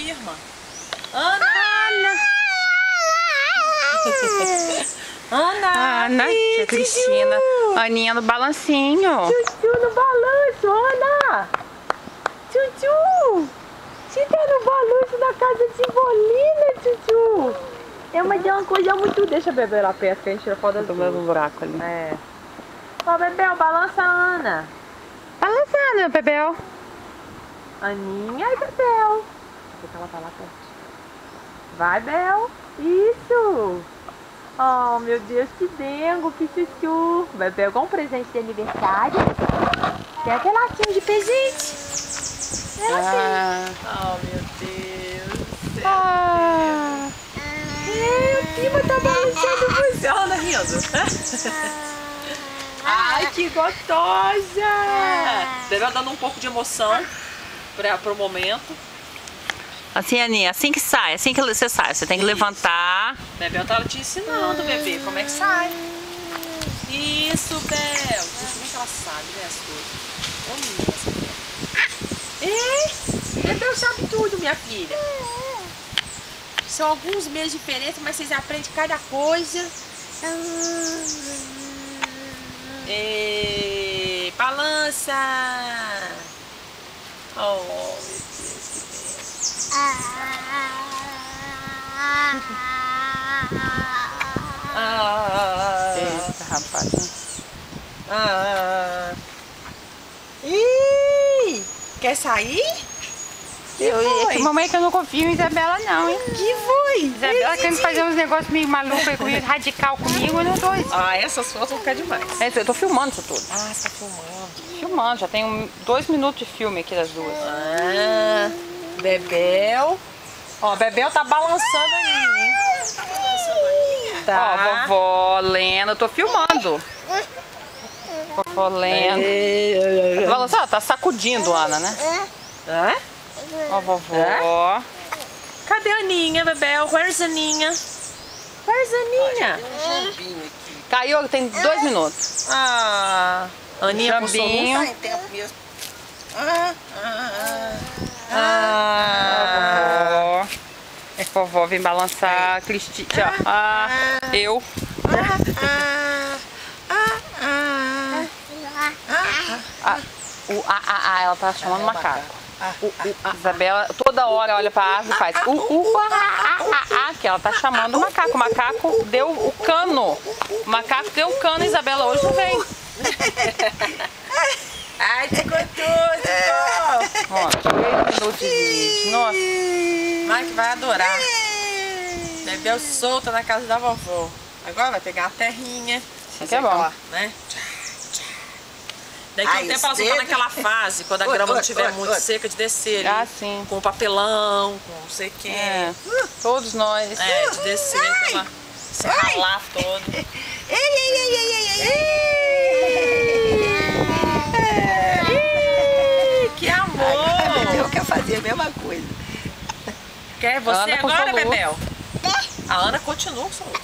irmã. Ana! Ana! Ana, tia Cristina. Aninha no balancinho. Tchutchu no balanço, Ana! Tchutchu! Você tá no balanço da casa de Bolina, Tchutchu! Mas é uma coisa muito... Deixa a Bebel lá perto que a gente tira foto do mesmo buraco ali. É. Ó, Bebel, balança a Ana. Balança, Ana, Bebel. Aninha e Bebel. Deixa ela tá lá perto. Vai, Bel. Isso. Oh, meu Deus, que dengo, que chuchu. Bebel, igual um presente de aniversário. Tem aquele latinho de presente. Oh, meu Deus do céu. O Pima tá balançando você. Ela anda rindo. Ai, que gostosa. Bebel dando um pouco de emoção pro momento. Assim, Aninha, assim que sai, assim que você sai, você tem que levantar. Bebel tá te ensinando, bebê, como é que sai. Isso, Bel. Como é que ela sabe, né, as coisas? Ô, menina, Bebel sabe tudo, minha filha. São alguns meses diferentes, mas vocês aprendem cada coisa. Balança! Oh, meu Deus, que bem. Eita, rapaz. Ih! Quer sair? Mamãe, que eu não confio em Isabela, não, hein? Que foi? Isabela querendo fazer uns negócios meio malucos aí comigo, radical comigo, eu não tô. Essas fotos vão ficar demais. Eu tô filmando isso tudo. Você tá filmando? Filmando, já tem 2 minutos de filme aqui das duas. Bebel. Ó, Bebel tá balançando ali, hein? Tá. Ó, vovó Lena, eu tô filmando. Vovó Lena. Balançar, tá sacudindo, Ana, né? Ó, vovó. Cadê a Aninha, Bebel? Where's a Aninha? Where's a Aninha? Caiu, tem 2 minutos. Aninha com Jambinho. sono. Vovó. Vovó vem balançar. Cristina. Eu. Ela tá chamando macaco. Isabela toda hora olha pra árvore e faz que ela tá chamando o macaco. O macaco deu o cano. O macaco deu o cano, Isabela hoje não vem. Ai, ficou tudo! Ó, 3 minutos de vídeo. Nossa. Mike vai adorar. Bebel solta na casa da vovó. Agora vai pegar a terrinha. Isso é bom. Né? Daqui a um tempo ela só tá naquela fase, quando a grama não estiver muito seca, de descer ali, sim. com papelão, com não sei o que. Todos nós. De descer, se ralar todo. Que amor! Bebel quer fazer a mesma coisa. Quer você Ana agora, consolou. Bebel? A Ana continua com